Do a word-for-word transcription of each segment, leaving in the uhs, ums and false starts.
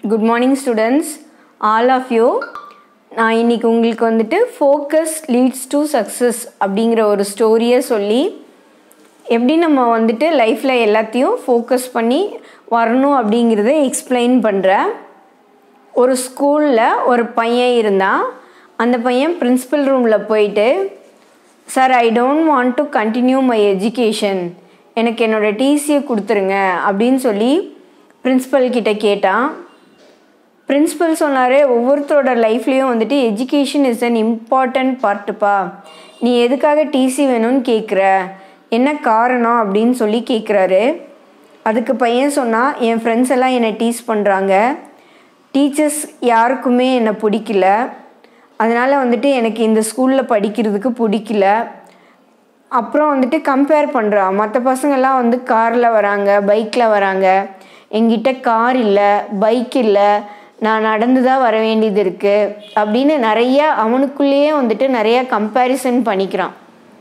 Good morning students, all of you. நான் இன்னைக்கு உங்களுக்கு வந்துட்டு focus leads to success அப்படிங்கிற ஒரு ஸ்டோரியை சொல்லி எப்படி நம்ம வந்துட்டு லைஃப்பில் எல்லாத்தையும் ஃபோக்கஸ் பண்ணி வரணும் அப்படிங்கிறத எக்ஸ்பிளைன் பண்ணுறேன். ஒரு ஸ்கூலில் ஒரு பையன் இருந்தான். அந்த பையன் பிரின்சிபல் ரூமில் போயிட்டு, sir I don't want to continue my education, எனக்கு என்னோடய டிசியை கொடுத்துருங்க அப்படின்னு சொல்லி பிரின்சிபல் கிட்ட கேட்டான். பிரின்சிபல் சொன்னார், ஒவ்வொருத்தரோட லைஃப்லேயும் வந்துட்டு எஜுகேஷன் இஸ் அன் இம்பார்ட்டண்ட் பார்ட்டுப்பா, நீ எதுக்காக டிசி வேணும்னு கேட்குற, என்ன காரணம் அப்படின்னு சொல்லி கேட்குறாரு. அதுக்கு பையன் சொன்னால், என் ஃப்ரெண்ட்ஸ் எல்லாம் என்னை டீஸ் பண்ணுறாங்க, டீச்சர்ஸ் யாருக்குமே என்னை பிடிக்கல, அதனால் வந்துட்டு எனக்கு இந்த ஸ்கூலில் படிக்கிறதுக்கு பிடிக்கல. அப்புறம் வந்துட்டு கம்பேர் பண்ணுறான், மற்ற பசங்கள்லாம் வந்து காரில் வராங்க, பைக்கில் வராங்க, என்கிட்ட கார் இல்லை, பைக் இல்லை, நான் நடந்து தான் வர வேண்டியது இருக்குது அப்படின்னு நிறைய அவனுக்குள்ளேயே வந்துட்டு நிறையா கம்பேரிசன் பண்ணிக்கிறான்.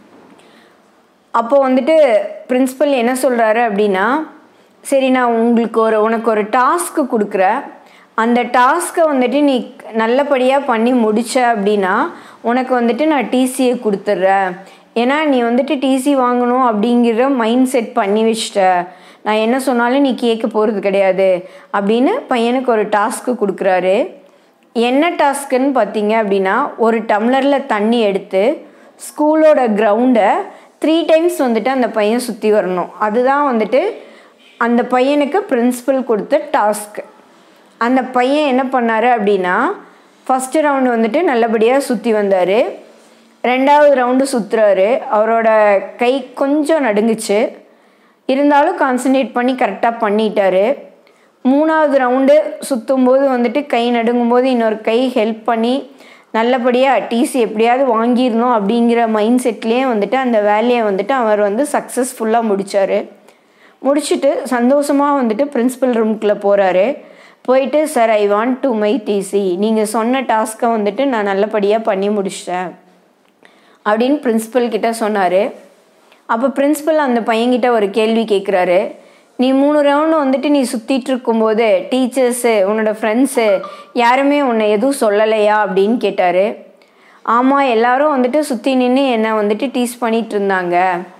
அப்போ வந்துட்டு பிரின்சிபல் என்ன சொல்கிறாரு அப்படின்னா, சரி நான் உங்களுக்கு ஒரு உனக்கு ஒரு டாஸ்க்கு கொடுக்குறேன், அந்த டாஸ்க்கை வந்துட்டு நீ நல்லபடியாக பண்ணி முடிச்ச அப்படின்னா உனக்கு வந்துட்டு நான் டிசியை கொடுத்துட்றேன். ஏன்னா நீ வந்துட்டு டிசி வாங்கணும் அப்படிங்கிற மைண்ட் செட் பண்ணி வச்சிட்ட, நான் என்ன சொன்னாலும் நீ கேட்க போகிறது கிடையாது அப்படின்னு பையனுக்கு ஒரு டாஸ்க்கு கொடுக்குறாரு. என்ன டாஸ்க்குன்னு பார்த்தீங்க அப்படின்னா, ஒரு டம்ளரில் தண்ணி எடுத்து ஸ்கூலோட கிரவுண்டை த்ரீ டைம்ஸ் வந்துட்டு அந்த பையன் சுற்றி வரணும். அதுதான் வந்துட்டு அந்த பையனுக்கு பிரின்சிபல் கொடுத்த டாஸ்க்கு. அந்த பையன் என்ன பண்ணார் அப்படின்னா, ஃபஸ்ட்டு ரவுண்டு வந்துட்டு நல்லபடியாக சுற்றி வந்தார். ரெண்டாவது ரவுண்டு சுற்றுறாரு, அவரோட கை கொஞ்சம் நடுங்குச்சு, இருந்தாலும் கான்சன்ட்ரேட் பண்ணி கரெக்டாக பண்ணிட்டாரு. மூணாவது ரவுண்டு சுற்றும்போது வந்துட்டு கை நடுங்கும்போது இன்னொரு கை ஹெல்ப் பண்ணி நல்லபடியாக டிசி எப்படியாவது வாங்கிடணும் அப்படிங்கிற மைண்ட் செட்லேயே வந்துட்டு அந்த வேலையை வந்துட்டு அவர் வந்து சக்ஸஸ்ஃபுல்லாக முடித்தார். முடிச்சுட்டு சந்தோஷமாக வந்துட்டு பிரின்சிபல் ரூம்குள்ளே போகிறாரு. போயிட்டு, sir I want to my TC, நீங்கள் சொன்ன டாஸ்க்கை வந்துட்டு நான் நல்லபடியாக பண்ணி முடிச்சிட்டேன் அப்படின்னு பிரின்சிபல் கிட்ட சொன்னார். அப்போ பிரின்சிபல் அந்த பையன்கிட்ட ஒரு கேள்வி கேட்குறாரு, நீ மூணு ரவுண்டு வந்துட்டு நீ சுற்றிட்டு இருக்கும்போது டீச்சர்ஸு உன்னோட ஃப்ரெண்ட்ஸு யாருமே உன்னை எதுவும் சொல்லலையா அப்படின்னு கேட்டார். ஆமாம், எல்லாரும் வந்துட்டு சுற்றி நின்று என்னை வந்துட்டு டீஸ் பண்ணிகிட்டு இருந்தாங்க,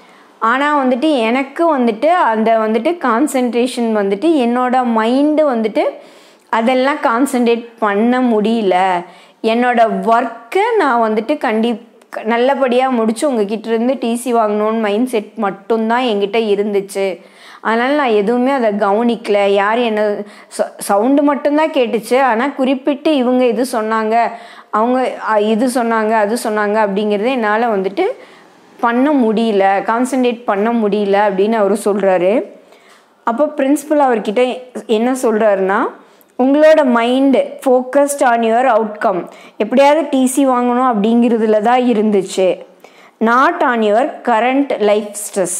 ஆனால் வந்துட்டு எனக்கு வந்துட்டு அந்த வந்துட்டு கான்சன்ட்ரேஷன் வந்துட்டு என்னோட மைண்டு வந்துட்டு அதெல்லாம் கான்சன்ட்ரேட் பண்ண முடியல, என்னோட ஒர்க்கை நான் வந்துட்டு கண்டிப்பாக நல்லபடியாக முடித்து உங்ககிட்டேருந்து டிசி வாங்கணுன்னு மைண்ட் செட் மட்டும்தான் என்கிட்ட இருந்துச்சு, அதனால் நான் எதுவுமே அதை கவனிக்கல, யார் என்ன சவுண்டு மட்டும்தான் கேட்டுச்சு, ஆனால் குறிப்பிட்டு இவங்க இது சொன்னாங்க, அவங்க இது சொன்னாங்க, அது சொன்னாங்க அப்படிங்கிறத என்னால் வந்துட்டு பண்ண முடியல, கான்சன்ட்ரேட் பண்ண முடியல அப்படின்னு அவர் சொல்கிறாரு. அப்போ பிரின்சிபல் அவர்கிட்ட என்ன சொல்கிறாருன்னா, உங்களோட mind focused on your outcome, எப்படியாவது டிசி வாங்கணும் அப்படிங்கிறதுல தான் இருந்துச்சு, not on your current life stress.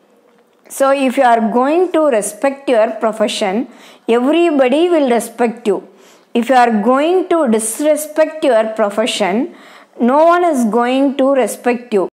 So if you are going to respect your profession, everybody will respect you. If you are going to disrespect your profession, no one is going to respect you.